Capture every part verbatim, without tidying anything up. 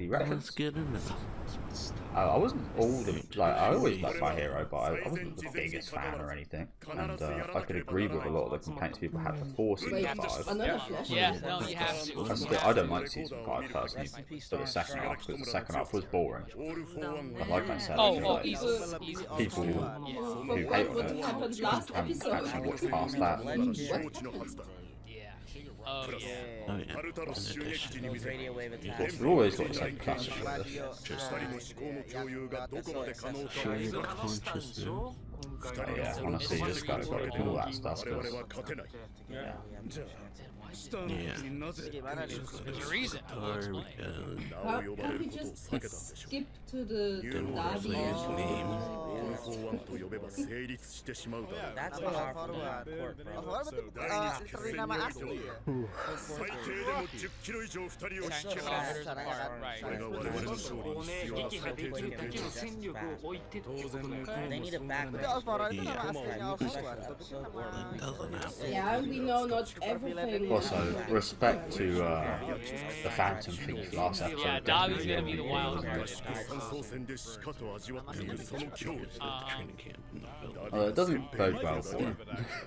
You reckon? Let's get into this. I, I wasn't all the like I always liked My Hero, but I, I wasn't the biggest fan or anything. And uh, I could agree with a lot of the complaints people had before season five. Another Flash. Yeah, no, you have to. And still, I don't like season five personally, but the second half, because the second half was boring. And like I said, I Oh, feel oh, like easily, easily. people who hate on it happened last haven't episode. actually watched past that. Yeah. Oh yeah. Oh yeah. In addition, Those radio wave attacks. Of course, we've always got the same classic with this. sharing consciousness. But yeah, honestly, just gotta go do all that stuff. Cause, yeah. Yeah. There's a reason. There we go. How can we just skip to the Didn't want to say his Navi? name. That's what our court, bro. Ah, ito rin naman asli eh. Sexual offenders apart, right. They need a back. Hindi, Osmara, ito Yeah. naman asli niya, Osmara. That doesn't happen. Yeah, we know not everything. Also, respect to uh, the Phantom Thief last episode. Yeah, Davi's gonna be the wild card. Uh, training camp in the building. Uh, it doesn't bode well for him.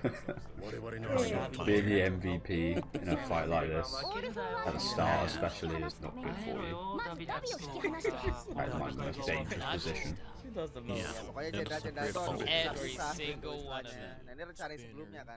Being the M V P in a fight like this, at the start especially, is not good for you. That's my most dangerous position. She does the most. Yeah. O kaya dyan, That's dyan, a great dyan, fault. dyan. Every Sa- single one of them. Nanirecha rin sa group niya kan.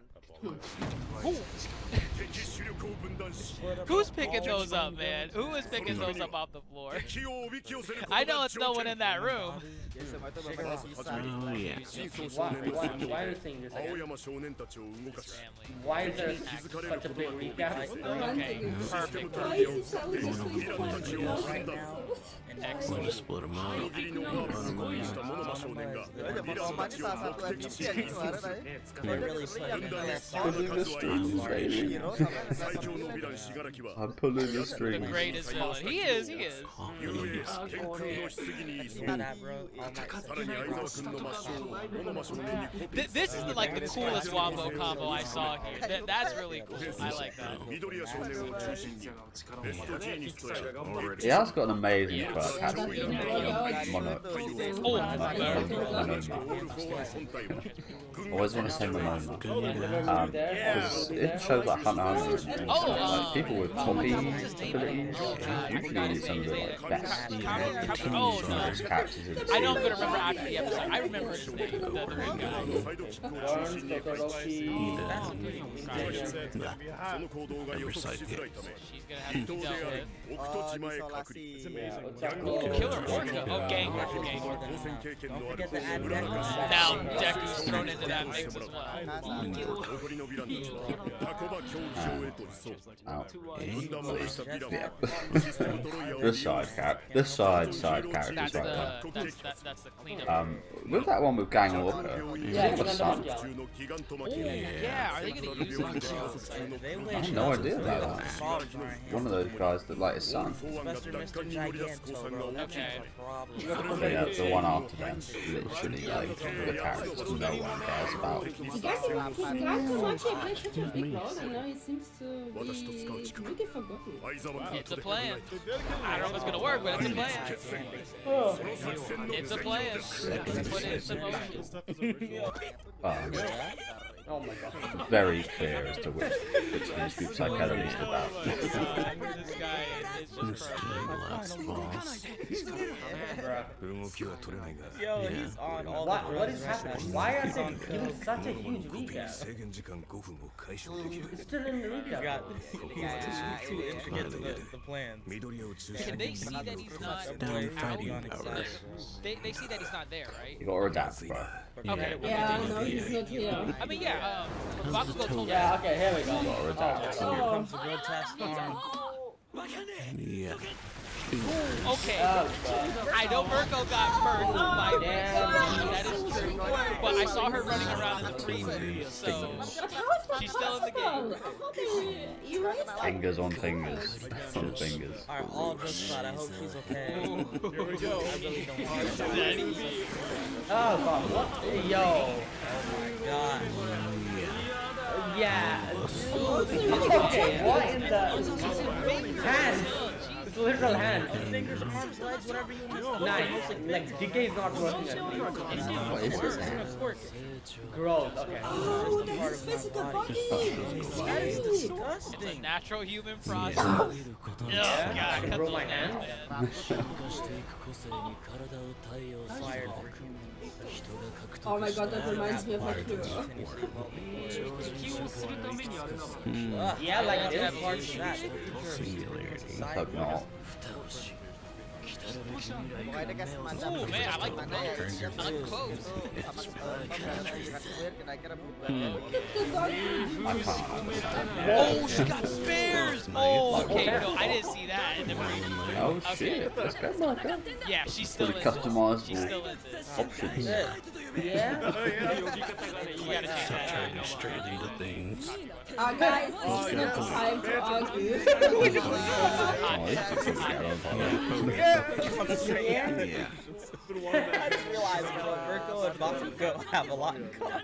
Who's picking those up, man? Who is picking those up off the floor? I know it's no one in that room. Yes, so ito mga Oh yeah. Why, why, why are you saying this again? Why is there such a big recap? Okay, perfect. Why is he selling this thing for one Right now, I'm Excellent. gonna split them up. Run them out. Kaya mga man sa sa tuwa M V P ay ito ara na eh. they're really putting their Pulling the strings, baby. Hero sa mga nasa pila. I'm pulling the The strings. greatest villain. He is, he is. that, bro. Oh my Th this is the, like the coolest wombo combo I saw here. Th that's really cool. I like that. He has got an amazing quirk, hasn't he? Mono. Oh, Monoma. I always want to say Monoma. Um, because it shows like Hunter x Hunter and Oh, also, uh, like, people with Tommy abilities usually some of the like, best Oh, no. strongest characters in the I know I'm series. gonna remember after the episode. I remember his name, the, the red guy. Burns, Totoroki, Every side hit. She's gonna have to be dealt with. Oh, di so lasi. yeah, Ochako, Killer Orca. Oh, gang Orca, gang Orca. Don't forget to add Deku. Now Deku's thrown into that mix as well. Out. Yeah. The side cat. The side side That's characters the right there. that's that, that's the cleanup. Um, with that one with Gang Orca, Yeah, is it a son? Yeah, are they gonna use it? They I wish had no idea about that. Solid right here. One of those guys that like his son. Especially Mister Giganto, bro. That's Okay. a problem. But yeah, the one after them, literally like the characters no one cares about. The guy seems he got so much, he played such a big role, and now he seems to be really forgotten. It's a plan. I don't know if it's gonna work, but it's a plan. It's a plan. Put it into motion. Um, oh my god. very clear as to which which of these groups I care the least about. This guy is just Mister perfect. Last Boss. Yo, Yeah. he's on all What, the what is happening? Why are they giving such a huge recap? It's still in the He's recap. got he's too intricate to the, the plans. Can they see that he's not Down out? fighting powers. They, they see that he's not there, right? You gotta adapt, bro. Okay. Yeah, no, he's not here. I mean, yeah. Um, Bakugo told me. Yeah, okay, here we go. You gotta adapt. Oh, Comes the grotesque arm. Yeah. Okay. oh, God. I know Virgo got burned by Damn. that is true. But I saw her running around in the freezer, so But how is that she's still in the possible? game. I thought they erased that. Fingers on fingers. On fingers. Alright, all jokes aside, I hope she's okay. Here we go. I really don't want her. Oh, God, what? Yo. Oh my god. Yeah. Okay, what in the hand? It's literal hands. Fingers, arms, legs, whatever you want. Nice. Like, decay's not working at me. What is this? Growth, okay. Oh, that's his physical body. That is It's a disgusting. natural human process. Yeah. Oh, Yeah, God, I can cut grow those my hands, hands. man. Fired for humans. Oh my god, that reminds me of like Hero. Yeah, like this. I hope not. Pokoknya dia kayak semacam Ooh, man, I like the mana ya, clothes. dia I like the clothes. tuh sama kira-kira kira-kira I can't understand. Oh, she got spares! Oh, okay, no, I didn't see that in the preview. Oh Okay. shit, that's good like that. Yeah, she's still Fully in this. She's customizable still in this. options. Yeah. You gotta change that. Turning straight into things. Ah, guys, it's not time to argue. Oh, this is good. I don't bother. Yeah. I just realized bro, Virgo and Bakugo have a lot in common.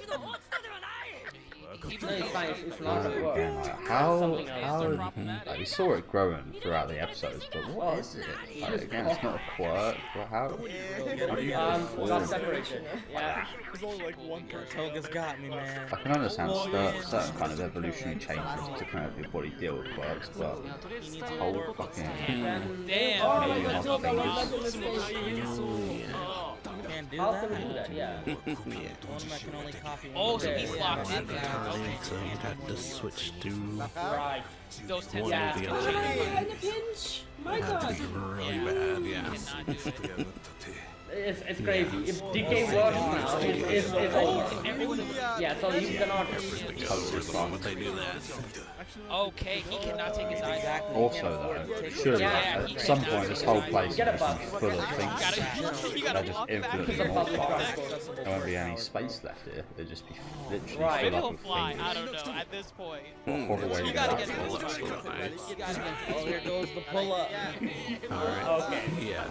No, it's fine. It's not a word. Again, like, how, Something else. how, like, we saw it growing throughout the episodes, but what is it? Like, again, it's not a quirk, but how, how do you Um, perform? got separation. Yeah. Toga's got me, man. I can understand certain, certain kind of evolutionary changes to kind of your body deal with quirks, but whole fucking Damn. Oh my million god, odd Toga, what fingers. about the mistake? Can't do How that. can we do that? Yeah. Yeah. One that can only copy Oh, one so thing. he's locked in there. Okay. So you'd have to switch to Right. Those ten one Yeah. or the Oh, other. in a pinch! My Had to god! be really bad, yeah. Cannot do it. It's, it's crazy. If D K works now, it's, it's, it's a, yeah, so you cannot. Would they do that? Okay, he cannot take his eyes off. Also, though, surely Yeah, at he some cannot point do this it. whole place Get a is bus. full of You things gotta, you that gotta are just walk back. infinitely It's a more public fun. transport. There won't be any space left here. There'll just be literally Right. Maybe fill he'll up with fly. fingers. I don't know. At this point, What a way you to gotta get get that this for. right. You gotta get Oh, here goes the pull up. Okay. Yeah.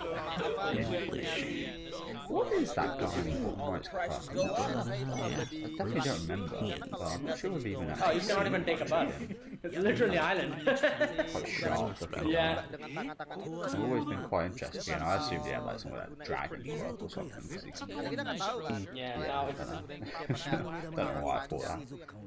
What is that guy called? Right, crap. I definitely don't remember, but I'm not sure we've even Oh, you actually cannot seen even take a bus. It's literally island. quite sharp looking. Yeah. dengan tangan-tangan I've always been quite interested, and I assumed he had like some of that dragon quirk or something. 'cause he can- kita nggak tahu kan Yeah, now it's Don't know why I thought that.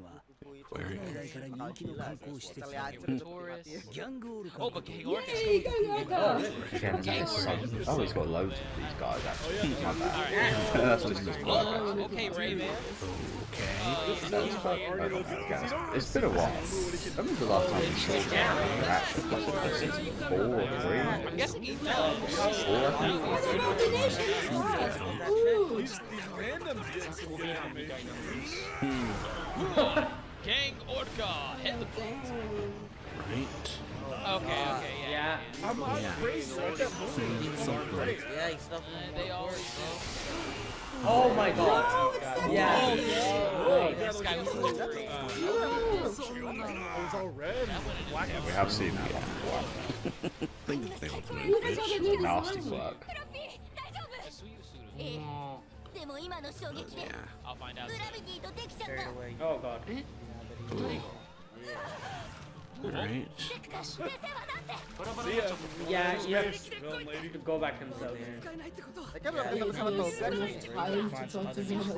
Taurus. Oh, but King Orcus. Hey, Gangorka! Again, it's so, oh, he's got loads of these guys actually. My bad. That's just his quirk. Oh, okay, Rayman. I don't know, again, it's been a while. When was the last time we saw him in action? Must have been season four or three. I'm guessing he knows. Four, I think. Imagination is fast! Ooh! King Orca. Hit the button. Right. Okay, okay, yeah. Yeah. Yeah. Yeah, he's definitely. Uh, they all. Oh my god. Oh, it's that Yeah. guy. Wait. This guy was so free. Yeah, we have seen that one. Think they want to You move guys all bitch. they need is Nasty one. work. Yeah. I'll find out. Carried away. Oh god. Right. Yeah, you have to go back himself. mereka belum ketemu sama Toga nih Time to talk to him.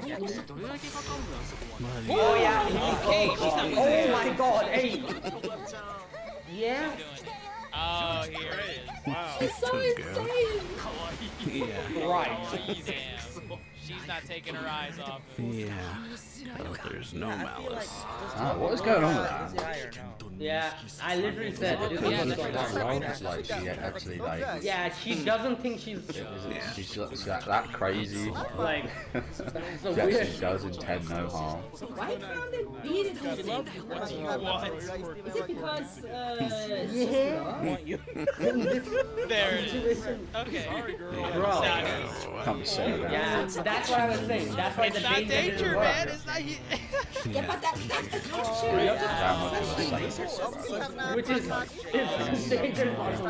Oh yeah. Okay, she's not Oh my god. Hey. Yeah. Oh, here it is. It's so insane! Yeah. Right. Damn. She's not taking her eyes off him. Yeah. Oh, there's no malice. Ah, what is going on with that? Guy or no? Yeah, I literally said this Because is it's what's going that on. wrong, it's like she actually like, Yeah, she doesn't think she's is it, she's just that, that crazy. like. So She actually weird. does intend no harm. Why can't they beat it with him? What do you want? Is it because, uh, Yeah. Want you? There it is. Okay. Bro. Not- Can't be saying that. Yeah, that's what I was saying. That's why the It's not danger didn't danger, work. man. It's not. Yeah, but that, that's the culture. That much of a sadist. Which is is dangerous also.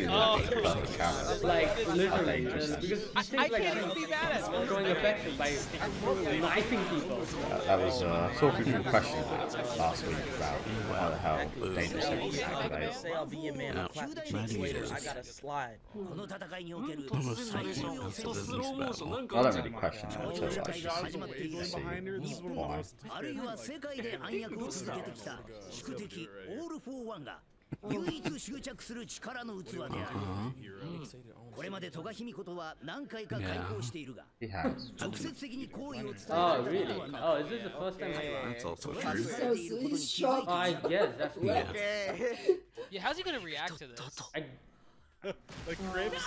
Like literally, uh, because he I, thinks I like can't even be mad at him. showing affection by knifing people. Uh, that was uh, sort of people questioning that last week about how the hell Dangerous Seven can activate. Say I'll be your man. I'll clap the cheeks later. I gotta slide. Almost like that's the business battle. I don't really question it until I just see why. あるいは世界で暗躍を続けてきた宿敵オール・フォー・ワンが唯一執着する力の器である。これまで戸賀卑弥呼とは何回か開口しているが、 He has. 直接的に好意を伝え Oh really? Oh, is this the first time? That's also So true. he's shocked. Oh, I guess that's Yeah. Yeah, how's he gonna react to this? I, Like Crips.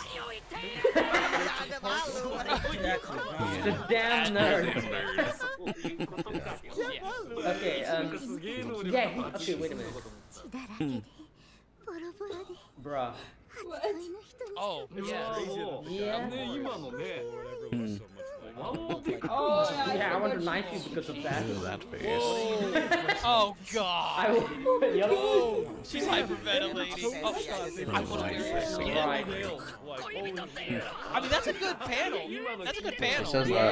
the damn nerd. Yeah. Okay, um, yeah, he, okay, wait a minute. Bruh. Oh, yeah. Yeah. Hmm. Oh, yeah, Yeah, I want to knife you because of that. Look at that face. Oh, I God. will. Yep. She's hyperventilating. Oh, I'm gonna wear this again. Right. I mean, that's a good panel. That's a good It panel. says, uh,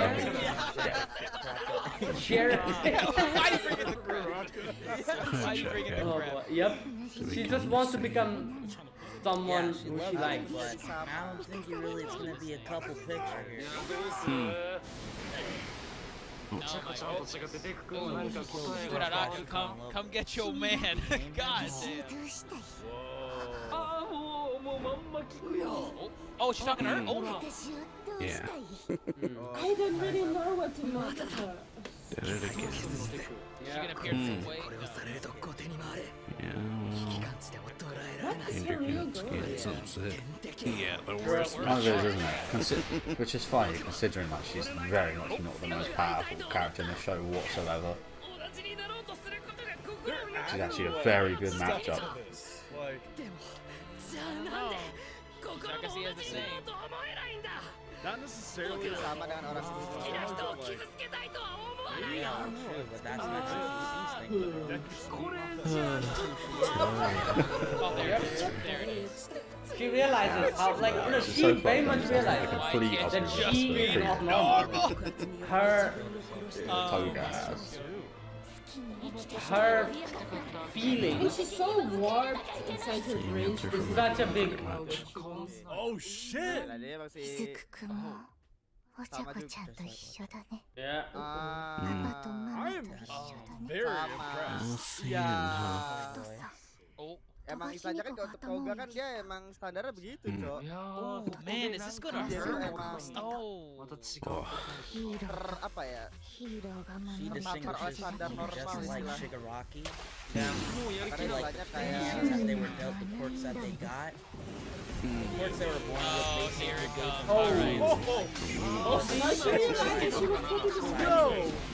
Share it. Why are you bringing the crib? Why are you bringing the Oh, crib? boy. Yep. She just wants to become someone she who loves she it, likes. but I don't think you really it's gonna be a couple picture here. Oh my God. Ooh, Kuraraku, come, come get your man. God damn. Oh, oh, she's talking to her? Oh, no. Yeah. I don't really know what to make of her. Did it again. Is she gonna appear the same way? No. Yeah. That's a real Hendrick good. gets upset. Yeah, the worst. one of those, isn't it? Consi which is funny, considering that she's very much not the most powerful character in the show whatsoever. She's actually a very good matchup. Like, So I guess he has the same. not necessarily. Sama dengan orang Yeah, true, but that's not G P C's thing. Oh, there it is. There it is. She realizes how, like, you know, She's she so very fucking much like realizes a complete that opposite she to is the not normal. Her, Toga has. her feeling And she's so warped inside her brain. She is doesn't such a know big. what she wants. Oh shit! Lah, dia masih くんもおちゃこちゃんと一緒だね。 Yeah. パ ah パとママ I と am 一緒だね。 very sama. impressed. Ya. Oh. Emang istilahnya kan kalau untuk Toga kan dia emang standarnya begitu, Cok. Oh, man, is this gonna Dia hurt? emang Oh. ter apa ya? ヒーローが She 守る。 distinguishes standar normal just like istilah. Shigaraki. Karena Like istilahnya the kayak things that they were dealt, the quirks that they got. The quirks they were born with, Oh, basically here it gave comes. them All right. Oh, Oh, I she realized that she was taking this yo! Oh,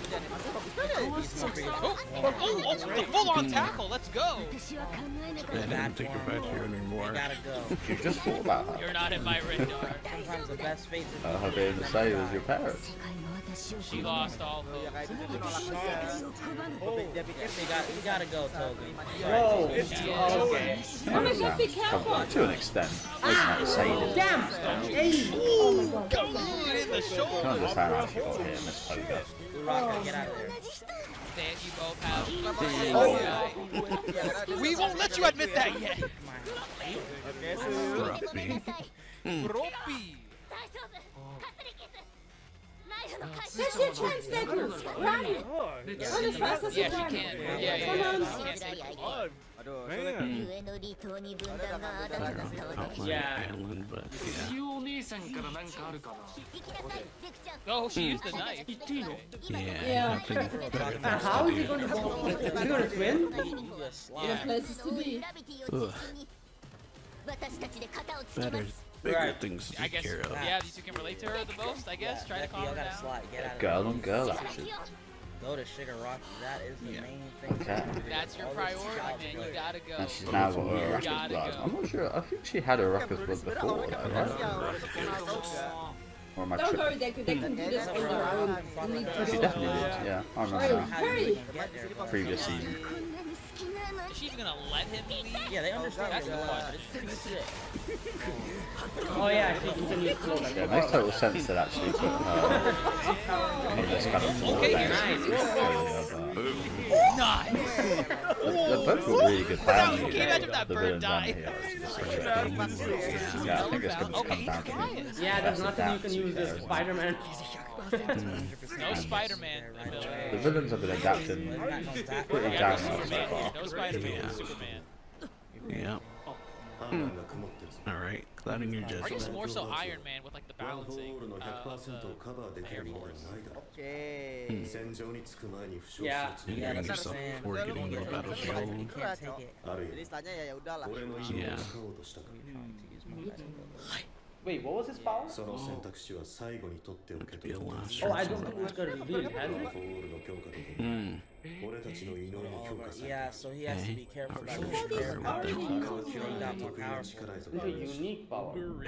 oh, oh, the full-on tackle. Let's go. I didn't think about you anymore. gotta go. You just thought about her. You're not in my radar. Sometimes the best fate is Uh, her being the same as your parents. She lost all Ya hope. kayak gitu dia nolak dia. Dia pikir you got, you gotta go, Toga. Whoa. Whoa. It's Oh, okay. Oh my God, be careful! To an extent. It's not sadism. Damn. Hey. Oh my God. Good in the I can shoulder. understand how she got here, Miss Toga. Rocker, get out of there. That you both have. Oh. Yeah. We won't let you admit that yet. Oke, Su. Grumpy. Grumpy. That's your chance, Deku! Run! Run as fast as you Yeah, she can! can. Yeah, yeah, Come yeah. on! She can't take it. God, Aduh, man. Outline Yeah. island, but yeah. Oh, she used the knife. Yeah, Yeah. nothing better Uh, things how to is he do. going to go? Is he going to swim? There are places to be. Ugh. Better, bigger Right. things to I take guess, care of. yeah, these two can relate to her the most, I guess. Try to calm you her gotta down. slide, get out of Girl on girl action. there. Go to Shigaraki, that is the Yeah. main thing. Okay. That's your All this priority, child's man. play. You gotta go. And she's now got her Gotta Ruckus blood. go. I'm not sure. I think she had her Ruckus blood before, though, right? Or am I Don't worry, tripping? they could, they can do this on their own. You need to She go. definitely did, yeah. I remember Hurry, that. hurry! Previous season. Is she even gonna let him leave? Yeah, they understand. That's the That's question. Oh yeah, she can use clothes. Yeah, it makes total sense that actually put her in this kind of floor Okay, there. Nice. They're both got really good Can bands. you imagine if that The bird villains and died? here. It's just like a- Yeah, I think it's going to come down to the Yeah, there's best nothing you adapts can use there, this isn't it? Spider-Man. No Spider-Man. The villains have been adapted pretty damn well so far. No Spider-Man. Superman. Yeah. Hmm. All right, clouding your Or judgment. just more so Iron Man with like the balancing uh, of the Air Force. Okay. Yeah. Hindering Yeah, that's yourself what I'm before saying. getting to the battlefield. You can't take it. Jadi istilahnya ya ya udahlah. Yeah. Wait, what was his power? Be a last Oh, I don't think it's gonna reveal it, has it? Hmm. Yeah, so he has to be careful For about sure, his sure about that. He got more powerful. It's a unique power.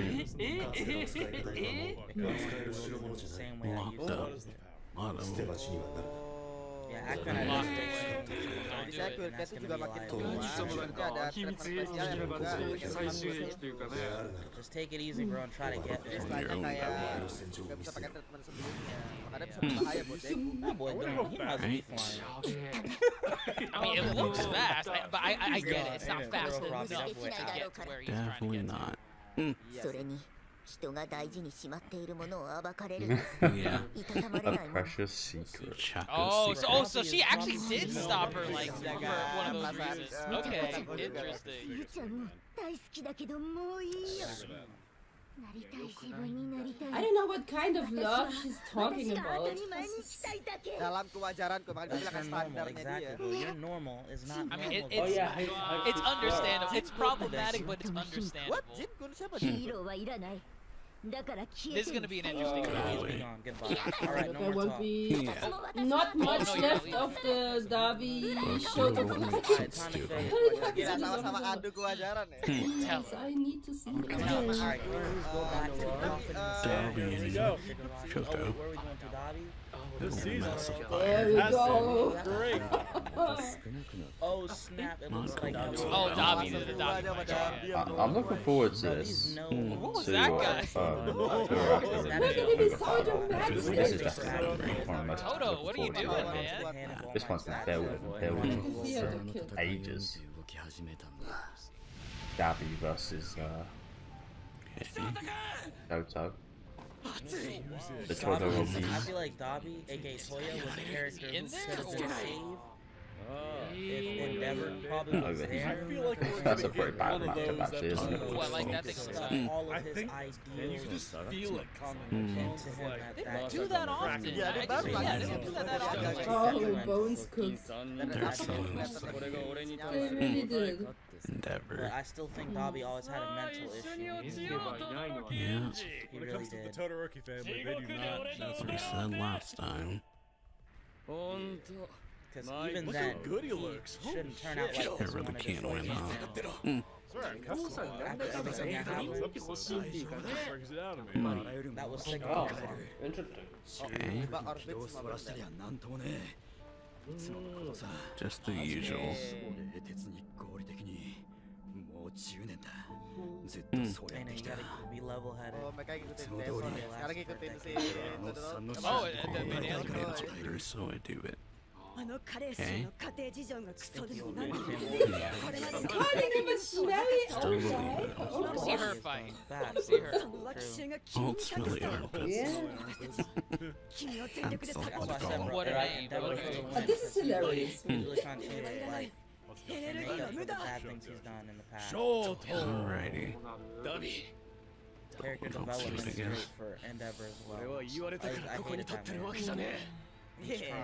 Same way I Locked used up. it. Lot of them. Yeah, Akron had Locked this away. Jadi saya quirknya itu juga makin tua. liability. Sebenarnya ada treatment spesial yang juga. Just take it easy, bro, and try to get there. Istilahnya kayak nggak bisa pakai treatment sebelumnya. Makanya bisa berbahaya buat Deku. That boy doing, he must be flying. I mean, it looks fast, I, but I, I, I get it. It's not fast enough to get to where he's trying to Definitely get to. not. Hmm. それに人が大事にしまっているものを暴かれる Yeah. いたたまれ A ないもの precious secret. Chaco Oh, so, secret. oh, so she actually did stop her, like, for one of those reasons. Okay, interesting. ゆうちゃんも大好きだけどもういいよなりたい自分になりたい I don't know what kind of love she's talking 私が当 about. たり前にしたいだけ Dalam kewajaranku, makanya dia bilang That's not normal, standarnya dia. exactly. Bro. Your normal is not I mean, normal. it, it's, Oh, yeah, his- his- it's understandable. It's problematic, but it's What? understandable. Jin Kun siapa ヒ Jin ーローはいらないだから消え This is て gonna be an interesting He's battle. been gone. Goodbye. All right, no There more won't talk. be Yeah. not much no, yeah, left leave. of the Davi Let's show. do it. All right, time to finish. Gila sama-sama adu kewajaran ya. Yes, I need to see it. All right, let's go back to the coffin. Dobby and Oh, Choco. where are we going to Dobby? Little mess of There we fire. go. Oh snap! It looks like Oh, Dobby, the Dobby fight. Yeah. I- I'm looking forward to this. No. What was To that uh, guy? um, who are after them. Look at him, he's so This is- This is definitely one of the most Toto, looking what are you forward to doing, it. man? This one's been building, building Yeah, for the kid. ages. Gabby versus uh, Goto. The Todo will be. I feel like Dobby, aka Toya, was a character who In there, could have been or- saved. If Endeavor probably Oh, was yeah. there. That's a pretty bad matchup, actually, isn't it? Oh, I like that thing on the Stuff side. all of his ideals feel it coming into him at They that don't do that often. Yeah, they I just, don't. yeah, they don't do that that often. Oh, bones cooked. Absolutely. They really did. But Endeavor. I still think Dobby always had a mental issue. Yeah. He really did. Todoroki family, they do not That's what he said last time. Because even Look then, how good he he looks. shouldn't turn out like They this. really one of can't the win, huh? After everything that happened, that was sick Oh, of him. interesting. Okay. Mbak Orbit sama Bunda. Just the usual. And you gotta be level-headed. Oh, mereka ngikutin Devon ya. Sekarang ngikutin si Todoroki. Oh, and then the I other made it later, so I do it. あの彼氏 Okay. の家庭事情がクソでも何 Yeah. これまで Oh, they give a smelly Still believe outside. it. Oh, I see her gosh. fight. Bad. I see her. その脇臭が君に隠 Ultimately した armpits. Yeah. 君を全力でサポー That's ト why I し said, た bro, What a Endeavor name. Endeavor Okay. could've Oh, won this is hilarious. He's really trying to like make up for the bad things he's done in the past. Alrighty. Character I'll development see is it again. great for Endeavor as well. I, I hated that man. He's trying.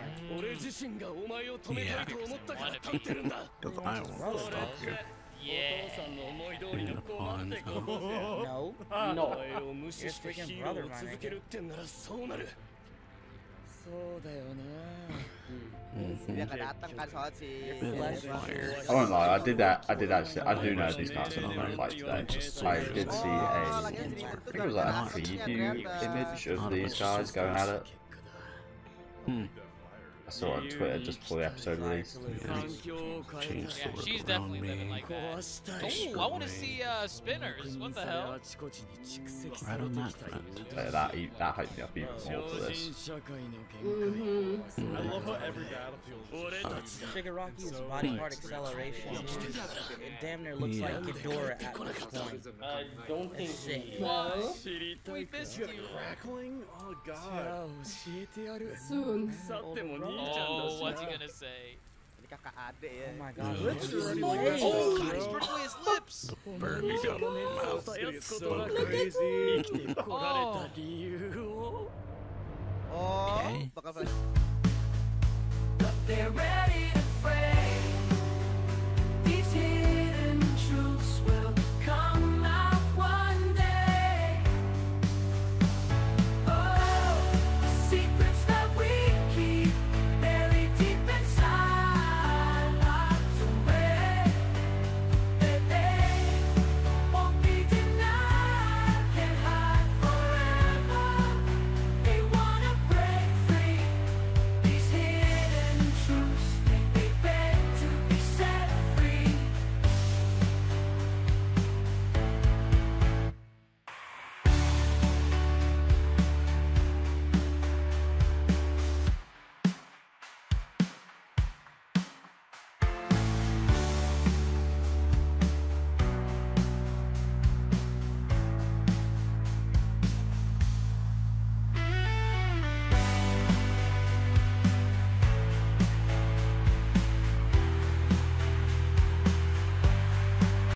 Yeah. Because I won't stop you. Yeah. In the pond, huh? No. No. You're his freaking brother, my nigga. Dia nggak datang kan soalnya si. I won't lie, I did that. I did actually. I do know these guys are not going to fight today. I did see a. I think it was like a preview image of these guys going at it. Hmm. I saw it on Twitter just before the episode released. Yeah. Change Yeah, the she's work definitely around living me. like that. Oh, I want to see uh, spinners. What the hell? Right on that front. So that that hyped me up even more for this. Mm-hmm. I love how every battlefield is Shigaraki's body part acceleration, it damn near looks Yeah. like Ghidorah at this point. I don't think Sick. No. We missed you. crackling. Oh god. Soon. Oh, what's he gonna say? Ini kakak adik ya. Oh my god. Oh, God, he's burning away his lips. Burning up mouth. It's so crazy. Oh. Oh, Okay. bakal They're ready to